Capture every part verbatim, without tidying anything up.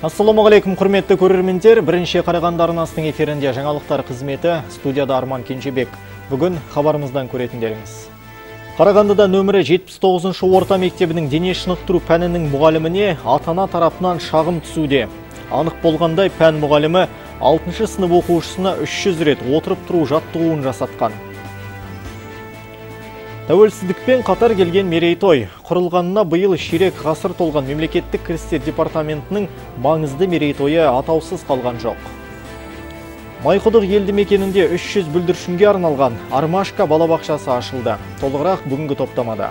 Ассаламағалейкум, құрметті көрермендер. Бірінші Қарағанды арнасының эфирінде жаңалықтар қызметі, студияда Арман Кенжебек. Бүгін хабарымыздан көретіндеріңіз. Қарағандыда нөмірі жетпіс тоғызыншы орта мектебінің дене шынықтыру пәнінің мұғаліміне ата-ана тарапынан шағым түсуде. Анық болғандай, пән мұғалімі алтыншы сынып оқушысына үш жүз рет отырып тұру жаттығуын жасатқан. Тәуелсіздікпен қатар келген мерейтой. Құрылғанына биыл ширек ғасыр толған мемлекеттік кірістер департаментінің маңызды мерейтойы атаусыз қалған жоқ. Майқұдық елді мекенінде үш жүз бүлдіршінге арналған Армашка балабақшасы ашылды. Толығырақ бүгінгі топтамада.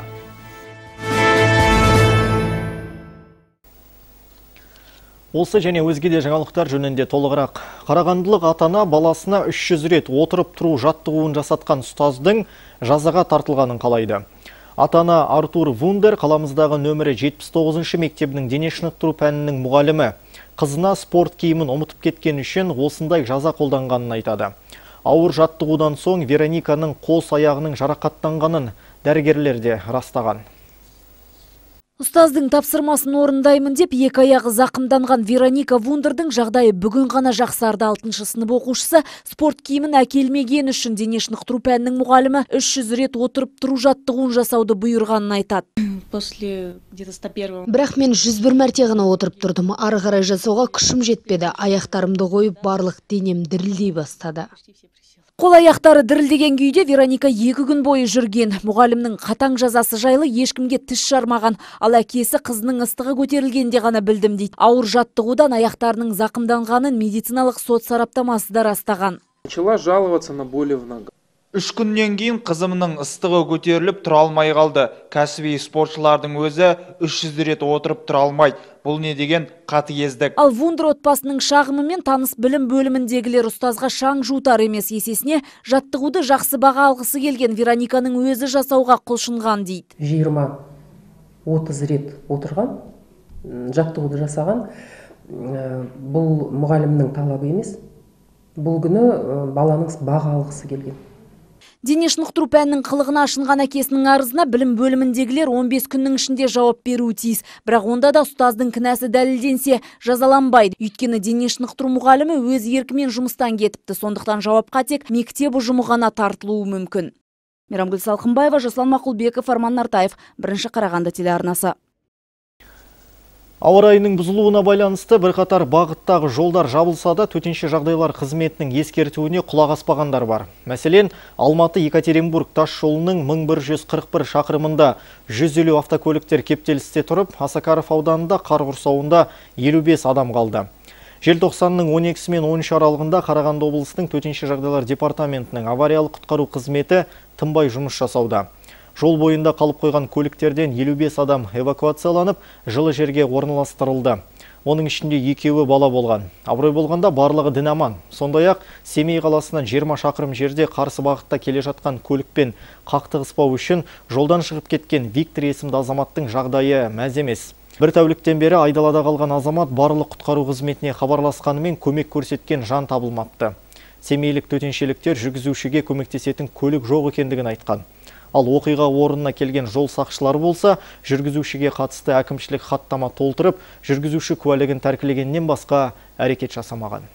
Осы және өзге де жаңалықтар жөнінде толығырақ. Қарағандылық ата-ана баласына үш жүз рет отырып тұру жаттығуын жасатқан ұстаздың жазаға тартылғанын қалайды. Ата-ана Артур Вундер қаламыздағы нөмірі жетпіс тоғызыншы мектебінің дене шынықтыру пәнінің мұғалімі қызына спорт киімін ұмытып кеткен үшін осындай жаза қолданғанын айтады. Ауыр жаттығудан соң Верониканың қос аяғының жарақаттанғанын дәрігерлер де растаған. Ұстаздың тапсырмасын орындаймын деп екі аяғы зақымданған Вероника Вундердің жағдайы бүгін ғана жақсарды. Алтыншы сынып оқушысы спорт киімін әкелмеген үшін дене шынықтыру пәнінің мұғалімі үш жүз рет отырып тұру жаттығуын жасауды бұйырғанын айтады. Бірақ мен жүз бір мәрте ғана отырып тұрдым. Ары қарай жасауға күшім жетпеді. Аяқтарымды қойып, барлық денем дірілдей бастады. Қол аяқтары дірілдеген күйде Вероника екі күн бойы жүрген. Мұғалімнің қатаң жазасы жайлы ешкімге тіс жармаған, ал әкесі қызының ыстығы көтерілгенде ғана білдім дейді. Ауыр жаттығудан аяқтарының зақымданғанын медициналық сот сараптамасы да растаған. Начала жаловаться на боли в ногах. Үш күннен кейін қызымның ыстығы көтеріліп тұра алмай қалды. Кәсіби спортшылардың өзі үш жүз рет отырып тұра алмайды. Бұл не деген қатыгездік. Ал Вундер отбасының шағымымен таныс білім бөліміндегілер ұстазға шаң жуытар емес, есесіне жаттығуды жақсы баға алғысы келген Верониканың өзі жасауға құлшынған дейді. жиырма отыз рет отырған, жаттығуды жасаған. Бұл мұғалімнің талабы емес. Бұл күні баланың баға алғысы келген. Дене шынықтыру пәнінің қылығына ашынған әкесінің арызына білім бөліміндегілер он бес күннің ішінде жауап беруі тиіс. Бірақ онда да ұстаздың кінәсі дәлелденсе жазаланбайды. Өйткені дене шынықтыру мұғалімі өз еркімен жұмыстан кетіпті. Сондықтан жауапқа тек мектеп ұжымы ғана тартылуы мүмкін. Мейрамгүл Салқынбаева, Жасұлан Мақұлбеков, Арман Нартаев, бірінші Қарағанды телеарнасы. Ауа райының бұзылуына байланысты бірқатар бағыттағы жолдар жабылса да, төтенше жағдайлар қызметінің ескертуіне құлақ аспағандар бар. Мәселен, Алматы-Екатеринбург тас жолының мың бір жүз қырық бір шақырымында жүз елу автокөліктер кептелісте тұрып, Асакаров ауданында қар құрсауында елу бес адам қалды. Желтоқсанның он екісі мен он үші аралығында Қарағанды облысының төтенше жағдайлар департаментінің авариялық құтқару қызметі тынбай жұмыс жасауда. Жол бойында қалып қойған көліктерден елу бес адам эвакуацияланып, жылы жерге орналастырылды. Оның ішінде екеуі бала болған. Абырой болғанда барлығы дін аман. Сондай-ақ Семей қаласынан жиырма шақырым жерде қарсы бағытта келе жатқан көлікпен қақтығыспау үшін жолдан шығып кеткен Виктор есімді азаматтың жағдайы мәз емес. Бір тәуліктен бері айдалада қалған азамат барлық құтқару қызметіне хабарласқанымен көмек көрсеткен жан табылмапты. Семейлік төтеншеліктер жүргізушіге көмектесетін көлік жоқ екендігін айтқан. Ал оқиға орнына келген жол сақшылары болса, жүргізушіге қатысты әкімшілік хаттама толтырып, жүргізуші куәлігін тәркілегеннен басқа әрекет жасамаған.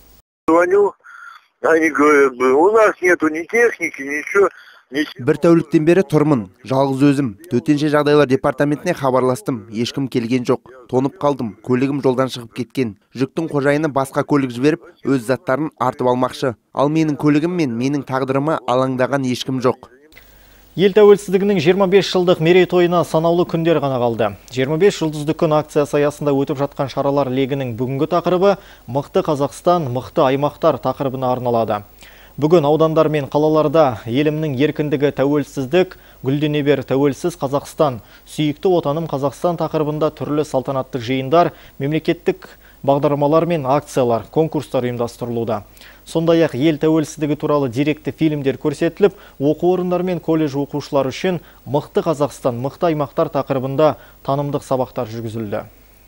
Бір тәуліктен бері тұрмын, жалғыз өзім. Төтенше жағдайлар департаментіне хабарластым, ешкім келген жоқ. Тонып қалдым, көлігім жолдан шығып кеткен. Жүктің қожайыны басқа көлік жіберіп, өз заттарын артып алмақшы. Ал менің көлігім мен менің тағдырыма алаңдаған ешкім жоқ. Ел тәуелсіздігінің жиырма бес жылдық мерейтойына санаулы күндер ғана қалды. жиырма бес жұлдызды күн акциясы аясында өтіп жатқан шаралар легінің бүгінгі тақырыбы «Мықты Қазақстан, мықты аймақтар» тақырыбына арналады. Бүгін аудандар мен қалаларда елімнің еркіндігі тәуелсіздік, гүлдене бер тәуелсіз Қазақстан, сүйікті отаным Қазақстан тақырыбында түрлі салтанатты жиындар, мемлекеттік бағдарламалар мен акциялар, конкурстар ұйымдастырылуда. Сондай-ақ ел тәуелсіздігі туралы деректі фильмдер көрсетіліп, оқу орындар мен колледж оқушылары үшін «Мықты Қазақстан, мықты аймақтар» тақырыбында танымдық сабақтар жүргізілді.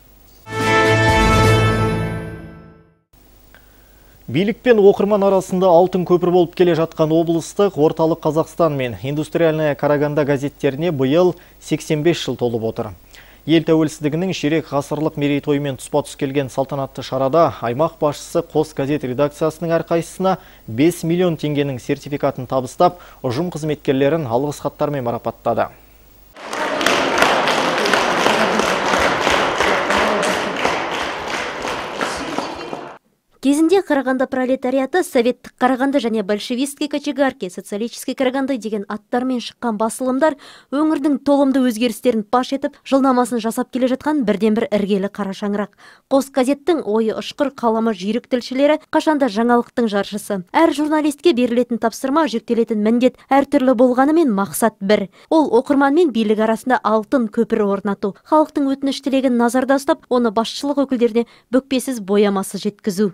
Билік пен оқырман арасында алтын көпір болып келе жатқан облыстық орталық Қазақстан мен индустриальная Қарағанды газеттеріне биыл сексен бес жыл толып отыр. Ел тәуелсіздігінің ширек ғасырлық мерейтойымен тұспа-тұс келген салтанатты шарада аймақ басшысы Қос газет редакциясының әрқайсысына бес миллион теңгенің сертификатын табыстап, ұжым қызметкерлерін алғыс хаттармен марапаттады. Кезінде Қарағанды пролетариаты советтік Қарағанды және большевистский кочегарки, социалистический Қарағанды деген аттармен шыққан басылымдар өңірдің толымды өзгерістерін паш етіп, жылнамасын жасап келе жатқан бірден бір іргелі қара шаңырақ. Қос газеттің ойы ұшқыр, қаламы жүйрік тілшілері қашанда жаңалықтың жаршысы. Әр журналистке берілетін тапсырма, жүктелетін міндет әртүрлі болғанымен мақсат бір. Ол оқырман мен билік арасында алтын көпір орнату, халықтың өтініш тілегін назарда ұстап, оны басшылық өкілдеріне бүкпесіз боямасы жеткізу.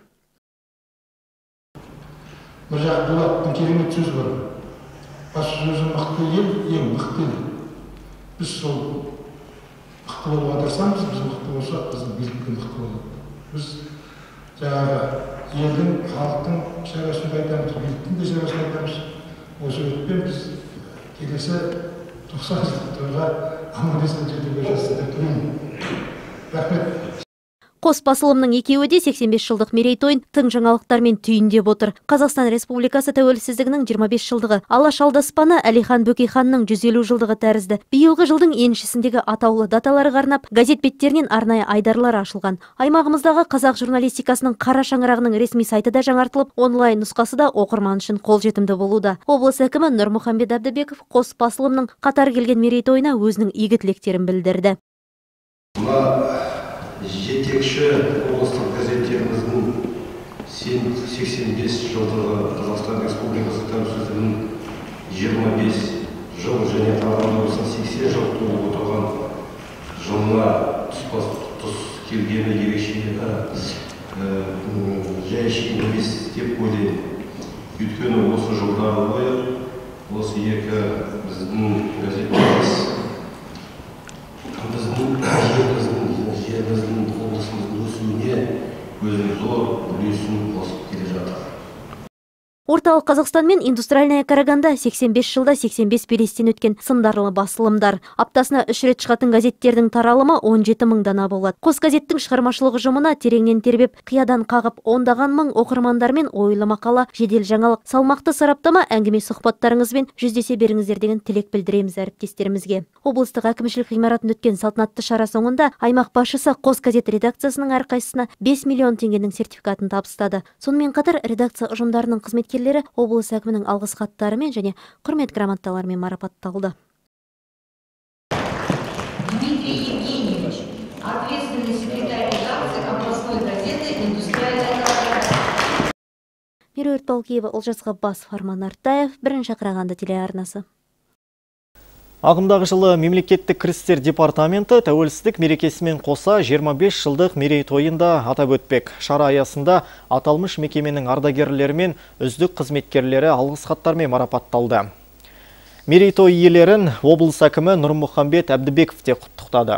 Бір жағдылап керемет сөз бар. Басшы сөзі мықты ел, ең мықты ел. Біз сол мықты болуға тырысамыз, біз мықты болсақ, біздің билікке мықты болады. Біз жаңағы елдің, халықтың шаруасын айтамыз, биліктің де шаруасын айтамыз. Осы өтпен біз келесі тоқсан жылдық тойға аман есен жетуге жасында тұрмын. Рахмет. Қос басылымның екеуі де сексен бес жылдық мерейтойын тың жаңалықтармен түйіндеп отыр. Қазақстан Республикасы тәуелсіздігінің жиырма бес жылдығы, Алаш алдаспаны Әлихан Бөкейханның жүз елу жылдығы тәрізді. Биылғы жылдың еншісіндегі атаулы даталарға арнап, газет беттерінен арнайы айдарлар ашылған. Аймағымыздағы қазақ журналистикасының қара шаңырағының ресми сайты да жаңартылып, онлайн нұсқасы да оқырман үшін қолжетімді болуда. Облыс әкімі Нұрмұхамбет Әбдібеков қос басылымның қатар келген мерейтойына өзінің игі тілектерін білдірді. Жетекші облыстық газеттеріміздің сексен бес жылдығы, Қазақстан Республикасы тәуелсіздігінің жиырма бес жыл және Қарағанды облысының сексен жыл толып отырған жылына тұспа-тұс келгені ерекше жай емес деп ойлаймын. Өйткені осы жылдар бойы осы екі біздің газеттеріміз біздің жеріміздің облысымыздың өсуіне өзінің зор үлесін қосып келе жатыр. Орталық Қазақстан мен индустриальная Қарағанды сексен бес жылда сексен бес белестен өткен сындарлы басылымдар. Аптасына үш рет шығатын газеттердің таралымы он жеті мың дана болады. Қос газеттің шығармашылық ұжымына тереңнен тербеп, қиядан қағып ондаған мың оқырмандармен ойлы мақала, жедел жаңалық, салмақты сараптама, әңгіме сұхбаттарыңызбен жүздесе беріңіздер деген тілек білдіреміз әріптестерімізге. Облыстық әкімшілік ғимаратында өткен салтанатты шара соңында аймақ басшысы Қос газет редакциясының әрқайсысына бес миллион теңгенің сертификатын табыстады. Сонымен қатар редакция ұжымдарының қызметкерлері облыс әкімінің алғыс хаттарымен және құрмет грамоталарымен марапатталды. Дмитрий Евгеньевич, ответственный секретарь редакции областной газеты «Индустриальная Қарағанды». Меруерт Балкиева, Олжас Ғаббасов, Арман Артаев, бірінші Қарағанды телеарнасы. Ағымдағы жылы мемлекеттік кірістер департаменті тәуелсіздік мерекесімен қоса жиырма бес жылдық мерейтойында атап өтпек. Шара аясында аталмыш мекеменің ардагерлері мен үздік қызметкерлері алғыс хаттармен марапатталды. Мерейтой иелерін облыс әкімі Нұрмұхамбет Әбдібеков те құттықтады.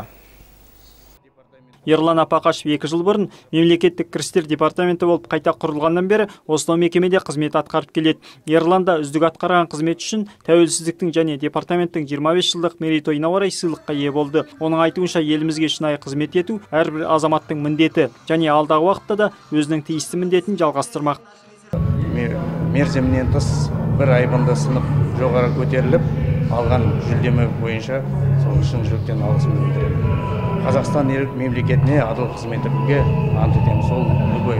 Ерлан Апақашев екі жыл бұрын мемлекеттік кірістер департаменті болып қайта құрылғаннан бері осынау мекемеде қызмет атқарып келеді. Ерланда үздік атқарған қызмет үшін тәуелсіздіктің және департаменттің жиырма бес жылдық мерейтойына орай сыйлыққа ие болды. Оның айтуынша елімізге шынайы қызмет ету әрбір азаматтың міндеті және алдағы уақытта да өзінің тиісті міндетін жалғастырмақ. Мерзімінен тыс бір айбынды сынып жоғары көтеріліп, алған жүлдеме бойынша сол шын жүректен алғысымды білдіремін. Қазақстан мемлекетіне адал қызмет етуге ант етемін. Сол любой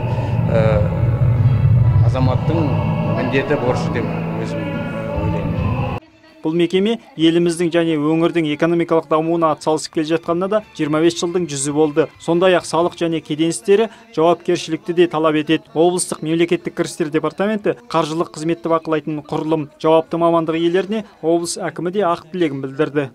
азаматтың міндеті, борышы деп өзім ойлаймын. Бұл мекеме еліміздің және өңірдің экономикалық дамуына атсалысып келе жатқанына да жиырма бес жылдың жүзі болды. Сондай-ақ салық және кеден істері жауапкершілікті де талап етеді. Облыстық мемлекеттік кірістер департаменті қаржылық қызметті бақылайтын құрылым. Жауапты мамандық иелеріне облыс әкімі де ақ тілегін білдірді.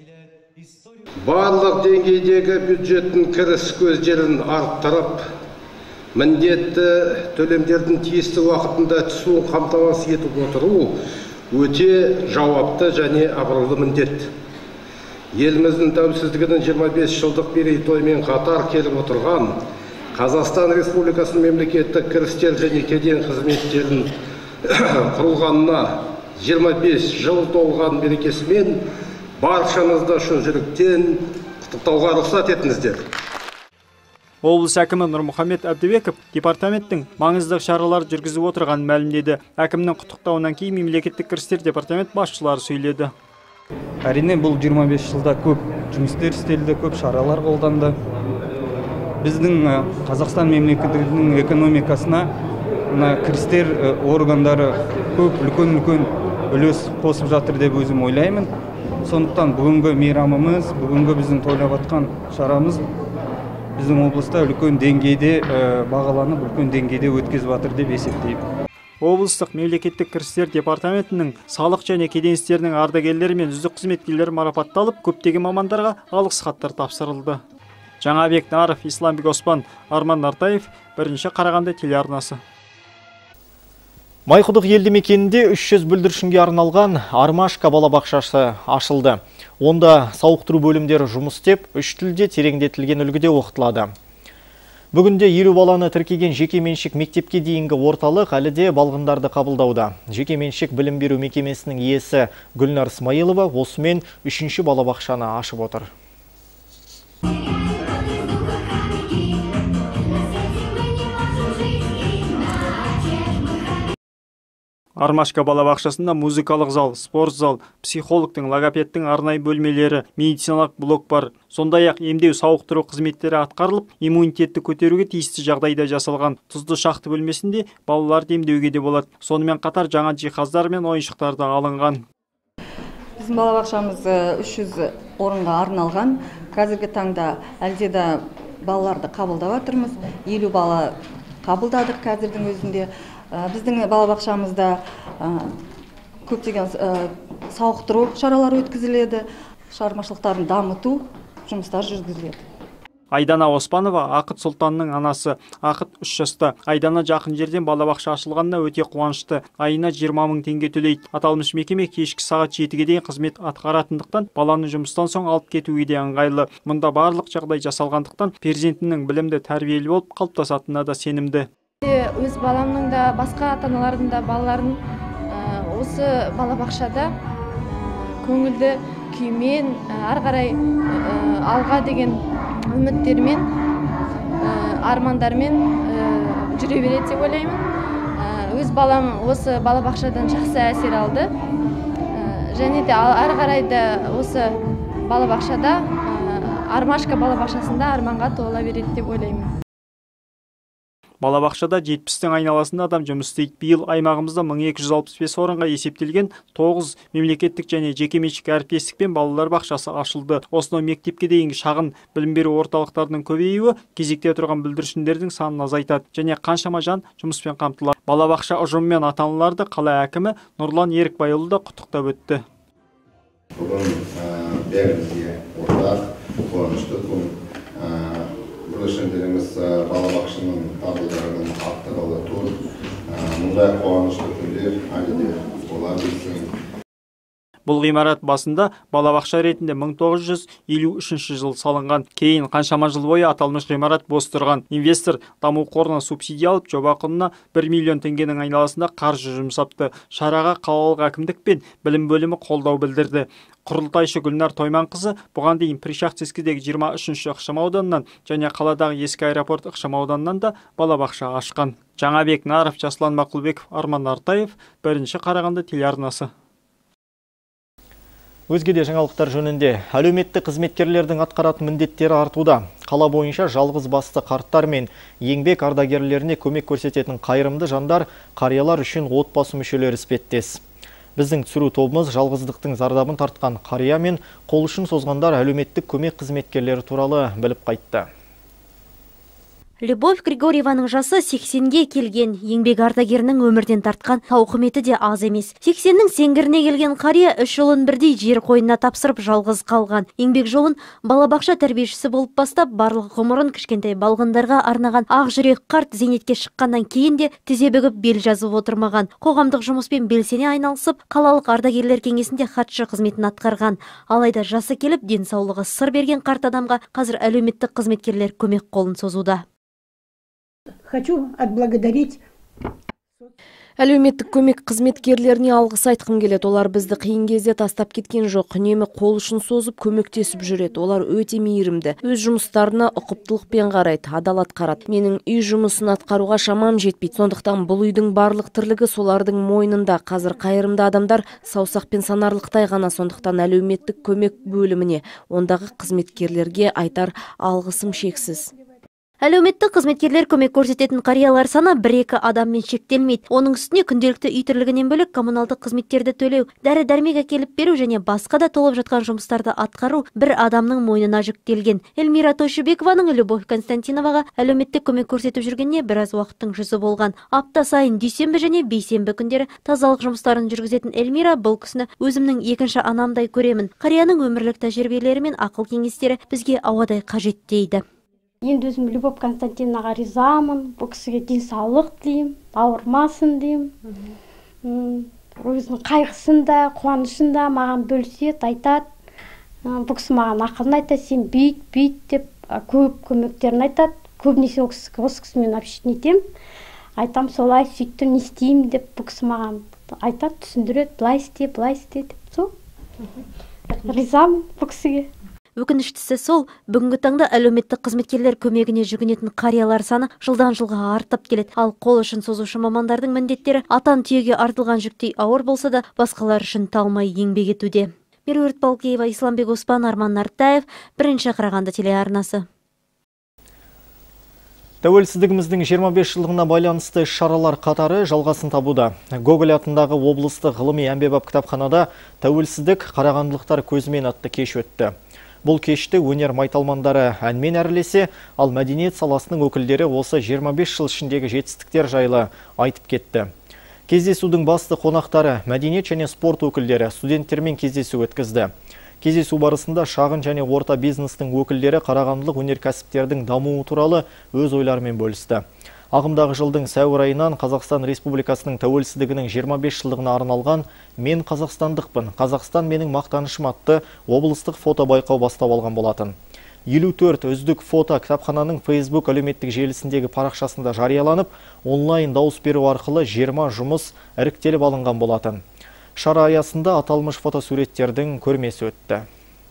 Барлық деңгейдегі бюджеттің кіріс көздерін арттырып, міндетті төлемдердің тиісті уақытында түсуін қамтамасыз етіп отыру өте жауапты және абыройлы міндет. Еліміздің тәуелсіздігінің жиырма бес жылдық мерейтоймен қатар келіп отырған Қазақстан Республикасының мемлекеттік кірістер және кеден қызметтерін құрылғанына жиырма бес жыл толған мерекесімен баршаңызды шын жүректен құттықтауға рұқсат етіңіздер. Облыс әкімі Нұрмұхамед Әбдібеков департаменттің маңызды шаралар жүргізіп отырғанын мәлімдеді. Әкімнің құттықтауынан кейін мемлекеттік кірістер департамент басшылары сөйледі. Әрине, бұл жиырма бес жылда көп жұмыстар істелді, көп шаралар қолданды. Біздің Қазақстан мемлекетінің экономикасына кірістер органдары көп үлкен-үлкен үлес қосып жатыр деп өзім ойлаймын. Сондықтан бүгінгі мейрамымыз, бүгінгі біздің тойлап жатқан шарамыз біздің облыста үлкен деңгейде бағаланып, үлкен деңгейде өткізіп жатыр деп есептеймін. Облыстық мемлекеттік кірістер департаментінің салық және кеден істерінің ардагерлері мен үздік қызметкерлері марапатталып, көптеген мамандарға алғыс хаттар тапсырылды. Жаңабек Наров, Исламбек Оспан, Арман Нартаев, бірінші Қарағанды телеарнасы. Майқұдық елді мекенінде үш жүз бүлдіршінге арналған Армашка балабақшасы ашылды. Онда сауықтыру бөлімдері жұмыс істеп, үш тілде тереңдетілген үлгіде оқытылады. Бүгінде елу баланы тіркеген жекеменшік мектепке дейінгі орталық әлі де балғындарды қабылдауда. Жекеменшік білім беру мекемесінің иесі Гүлнар Смайылова осымен үшінші балабақшаны ашып отыр. Армашка балабақшасында музыкалық зал, спорт зал, психологтың, логопедтің арнайы бөлмелері, медициналық блок бар. Сондай-ақ емдеу сауықтыру қызметтері атқарылып, иммунитетті көтеруге тиісті жағдайда жасалған. Тұзды шақты бөлмесінде балаларды емдеуге де болады. Сонымен қатар жаңа жиһаздар мен ойыншықтарды алынған. Біздің балабақшамыз үш жүз орынға арналған. Қазіргі таңда әлде де балаларды қабылдап жатырмыз. елу бала қабылдадық қазірдің өзінде. Біздің балабақшамызда көптеген сауықтыру шаралары өткізіледі, шығармашылықтарын дамыту жұмыстар жүргізіледі. Айдана Оспанова Ақыт Сұлтанның анасы. Ақыт үш жаста. Айдана жақын жерден балабақша ашылғанына өте қуанышты. Айына жиырма мың теңге төлейді. Аталмыш мекеме кешкі сағат жетіге дейін қызмет атқаратындықтан баланы жұмыстан соң алып кетуге де ыңғайлы. Мұнда барлық жағдай жасалғандықтан перзентінің білімді тәрбиелі болып қалыптасатынына да сенімді. Өз баламның да, басқа ата-аналардың да балаларын осы балабақшада көңілді күймен, ары қарай алға деген үміттермен, армандармен жүре береді деп ойлаймын. Өз балам осы балабақшадан жақсы әсер алды. Және де ары қарай да осы балабақшада, Армашка балабақшасында арманға тола береді деп ойлаймын. Балабақшада жетпістің айналасында адам жұмыс істейді. Биыл аймағымызда мың екі жүз алпыс бес орынға есептелген тоғыз мемлекеттік және жекеменшік әріптестікпен балалар бақшасы ашылды. Осынау мектепке дейінгі шағын білім беру орталықтарының көбеюі кезекте тұрған бүлдіршіндердің санын азайтады және қаншама жан жұмыспен қамтылады. Балабақша ұжымы мен ата-аналарды қала әкімі Нұрлан Ерікбайұлы да құттықтап өтті. Бүгін бәрімізге ортақ қуанышты күн. Бүлдіршіндеріміз балабақшаның қабылдарының аттығалы тұр. Мұндай қуанышты күндер әлі де бола берсін. Бұл ғимарат басында балабақша ретінде мың тоғыз жүз елу үшінші жыл салынған. Кейін қаншама жыл бойы аталмыш ғимарат бос тұрған. Инвестор даму қорынан субсидия алып, жоба құнына бір миллион теңгенің айналасында қаржы жұмсапты. Шараға қалалық әкімдік пен білім бөлімі қолдау білдірді. Құрылтайшы Гүлнар Тойманқызы бұған дейін Пришахтинскідегі жиырма үшінші ықшам ауданынан және қаладағы ескі аэропорт ықшам ауданынан да балабақша ашқан. Жаңабек Наров, Жаслан Мақұлбеков, Арман Нартаев, бірінші Қарағанды телеарнасы. Өзге де жаңалықтар жөнінде әлеуметтік қызметкерлердің атқаратын міндеттері артуда. Қала бойынша жалғыз басты қарттар мен еңбек ардагерлеріне көмек көрсететін қайырымды жандар қариялар үшін отбасы мүшелері іспеттес. Біздің түсіру тобымыз жалғыздықтың зардабын тартқан қария мен қол ұшын созғандар әлеуметтік көмек қызметкерлері туралы біліп қайтты. Любовь Григорьеваның жасы сексенге келген, еңбек ардагерінің өмірден тартқан тауқыметі де аз емес. сексеннің сеңгіріне келген қария үш ұлын бірдей жер қойнына тапсырып жалғыз қалған. Еңбек жолын балабақша тәрбиешісі болып бастап, барлық ғұмырын кішкентай балғындарға арнаған ақ жүрек қарт зейнетке шыққаннан кейін де тізе бүгіп бел жазып отырмаған. Қоғамдық жұмыспен белсене айналысып, қалалық ардагерлер кеңесінде хатшы қызметін атқарған. Алайда жасы келіп, денсаулығы сыр берген қарт адамға қазір әлеуметтік қызметкерлер көмек қолын созуда. Хочу отблагодарить. Әлеуметтік көмек қызметкерлеріне алғыс айтқым келеді. Олар бізді қиын кезде тастап кеткен жоқ. Үнемі қол ұшын созып көмектесіп жүреді. Олар өте мейірімді. Өз жұмыстарына ұқыптылықпен қарайды, адал атқарады. Менің үй жұмысын атқаруға шамам жетпейді. Сондықтан бұл үйдің барлық тірлігі солардың мойнында. Қазір қайырымды адамдар саусақпен санарлықтай ғана. Сондықтан әлеуметтік көмек бөліміне, ондағы қызметкерлерге айтар алғысым шексіз. Әлеуметтік қызметкерлер көмек көрсететін қариялар саны бір-екі адаммен шектелмейді. Оның үстіне күнделікті үй тірлігінен бөлек коммуналдық қызметтерді төлеу, дәрі-дәрмек әкеліп беру және басқа да толып жатқан жұмыстарды атқару бір адамның мойнына жүктелген. Эльмира Тойшыбекованың Любовь Константиноваға әлеуметтік көмек көрсетіп жүргеніне біраз уақыттың жүзі болған. Апта сайын дүйсенбі және бейсенбі күндері тазалық жұмыстарын жүргізетін Эльмира бұл кісіні өзімнің екінші анамдай көремін. Қарияның өмірлік тәжірибелері мен ақыл кеңестері бізге ауадай қажет дейді. Енді өзім Любовь Константиновнаға ризамын, бұл кісіге денсаулық тілеймін, ауырмасын деймін. Өзінің қайғысында, қуанышында маған бөліседі, айтады. Бұл кісі маған ақылын айтады, сен бүйт, бүйт деп көп көмектерін айтады. Көбінесе осы кісімен общение етемін. Айтам, солай сөйтті, не істеймін деп бұл кісі маған айтады, түсіндіреді, былай істе, былай істе деп. Сол. Ризамын бұл кісіге. Өкініштісі сол, бүгінгі таңда әлеуметтік қызметкерлер көмегіне жүгінетін қариялар саны жылдан жылға артып келеді. Ал қол ұшын созушы мамандардың міндеттері атан түйеге артылған жүктей ауыр болса да, басқалар үшін талмай еңбек етуде. Меруерт Балкеева, Исламбек Оспан, Арман Нартаев, бірінші Қарағанды телеарнасы. Тәуелсіздігіміздің жиырма бес жылдығына байланысты шаралар қатары жалғасын табуда. Гоголь атындағы облыстық ғылыми әмбебап кітапханада тәуелсіздік қарағандылықтар көзімен атты кеш өтті. Бұл кешті өнер майталмандары әнмен әрлесе, ал мәдениет саласының өкілдері осы жиырма бес жыл ішіндегі жетістіктер жайлы айтып кетті. Кездесудің басты қонақтары мәдениет және спорт өкілдері студенттермен кездесу өткізді. Кездесу барысында шағын және орта бизнестің өкілдері қарағандылық өнеркәсіптердің дамуы туралы өз ойларымен бөлісті. Ағымдағы жылдың сәуір айынан Қазақстан Республикасының тәуелсіздігінің жиырма бес жылдығына арналған «Мен қазақстандықпын, Қазақстан менің мақтанышым» атты облыстық фото байқау бастап алған болатын. елу төрт үздік фото кітапхананың Facebook әлеуметтік желісіндегі парақшасында жарияланып, онлайн дауыс беру арқылы жиырма жұмыс іріктеліп алынған болатын. Шара аясында аталмыш фотосуреттердің көрмесі өтті.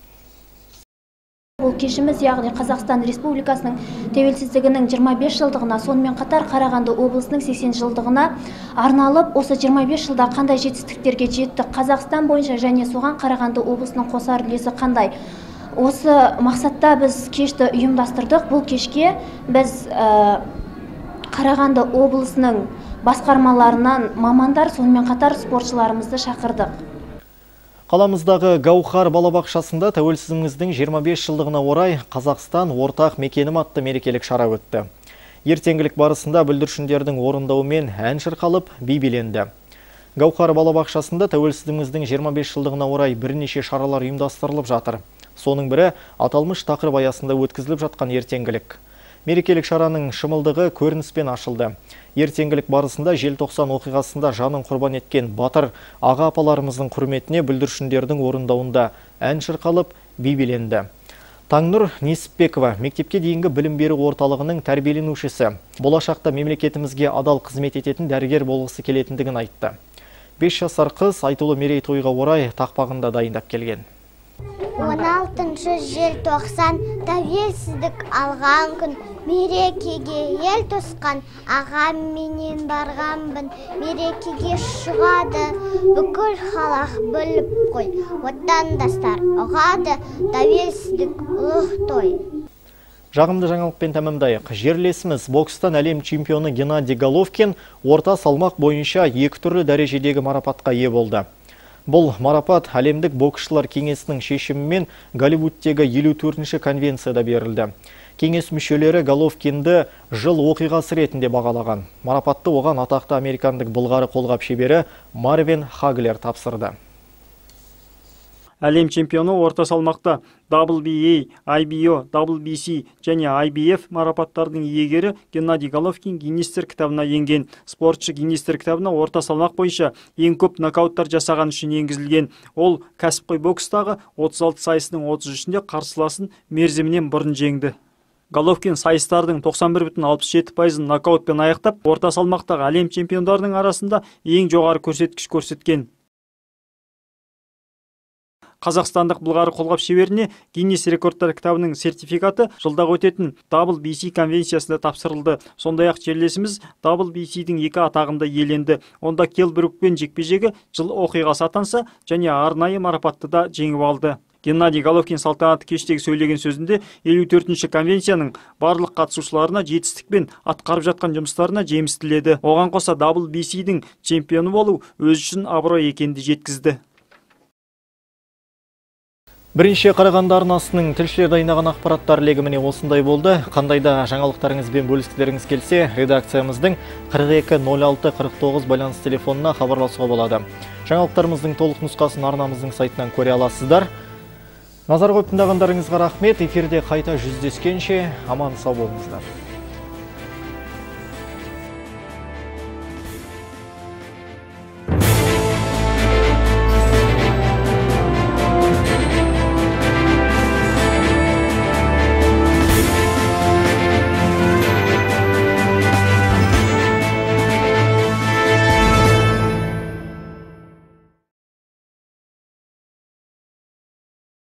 Бұл кешіміз, яғни Қазақстан Республикасының тәуелсіздігінің жиырма бес жылдығына, сонымен қатар Қарағанды облысының сексен жылдығына арналып, осы жиырма бес жылда қандай жетістіктерге жетті, Қазақстан бойынша және соған Қарағанды облысының қосар үлесі қандай. Осы мақсатта біз кешті ұйымдастырдық. Бұл кешке біз ә, Қарағанды облысының басқармаларынан мамандар, сонымен қатар спортшыларымызды шақырдық. Қаламыздағы Гаухар балабақшасында тәуелсіздігіміздің жиырма бес жылдығына орай Қазақстан ортақ мекенім атты мерекелік шара өтті. Ертеңгілік барысында бүлдіршіндердің орындауымен ән шырқалып, би биленді. Гаухар балабақшасында тәуелсіздігіміздің жиырма бес жылдығына орай бірнеше шаралар ұйымдастырылып жатыр. Соның бірі аталмыш тақырып аясында өткізіліп жатқан ертеңгілік. Мерекелік шараның шымылдығы көрініспен ашылды. Ертеңгілік барысында желтоқсан оқиғасында жанын құрбан еткен батыр аға апаларымыздың құрметіне бүлдіршіндердің орындауында ән шырқалып, би биленді. Таңнұр Несіпбекова мектепке дейінгі білім беру орталығының тәрбиеленушісі. Болашақта мемлекетімізге адал қызмет ететін дәрігер болғысы келетіндігін айтты. бес жасар қыз айтулы мерейтойға орай тақпағында дайындап келген. он алтыншы желтоқсан тәуелсіздік алған күн, мерекеге ел тосқан ағам менен барғанбын, мерекеге шығады бүкіл халық біліп қой, отандастар ұғады тәуелсіздік ұлық той. Жағымды жаңалықпен тәмамдайық. Жерлесіміз бокстан әлем чемпионы Геннадий Головкин орта салмақ бойынша екі түрлі дәрежедегі марапатқа ие болды. Бұл марапат әлемдік боксшылар кеңесінің шешімімен Голливудтегі елу төртінші конвенцияда берілді. Кеңес мүшелері Головкинді жыл оқиғасы ретінде бағалаған. Марапатты оған атақты американдық былғары қолғап шебері Марвин Хаглер тапсырды. Әлем чемпионы орта салмақта дабл ю би эй, ай би о, дабл ю би си және ай би эф марапаттардың иегері Геннадий Головкин Гиннестер кітабына енген. Спортшы Гиннестер кітабына орта салмақ бойынша ең көп нокауттар жасаған үшін енгізілген. Ол кәсіпқой бокстағы отыз алты сайысының отыз үшінде қарсыласын мерзімінен бұрын жеңді. Головкин сайыстардың тоқсан бір бүтін алпыс жеті пайызын нокаутпен аяқтап, орта салмақтағы әлем чемпиондарының арасында ең жоғары көрсеткіш көрсеткен. Қазақстандық былғары қолғап шеберіне Гиннес рекордтар кітабының сертификаты жылдағы өтетін дабл ю би си конвенциясында тапсырылды. Сондай-ақ жерлесіміз дабл ю би си-дің екі атағында иеленді. Онда Келл Брукпен жекпе-жегі жыл оқиғасы атанса, және арнайы марапатты да жеңіп алды. Геннадий Головкин салтанатты кештегі сөйлеген сөзінде елу төртінші конвенцияның барлық қатысушыларына жетістікпен атқарып жатқан жұмыстарына жеміс тіледі. Оған қоса дабл ю би си-дің чемпионы болу өз үшін абырой екенді жеткізді. Бірінші Қарағанды арнасының тілшілер дайындаған ақпараттар легі міне осындай болды. Қандай да жаңалықтарыңызбен бөліскілеріңіз келсе, редакциямыздың қырық екі нөл алты қырық тоғыз байланыс телефонына хабарласуға болады. Жаңалықтарымыздың толық нұсқасын арнамыздың сайтынан көре аласыздар. Назар қойып тыңдағандарыңызға рахмет. Эфирде қайта жүздескенше аман сау болыңыздар.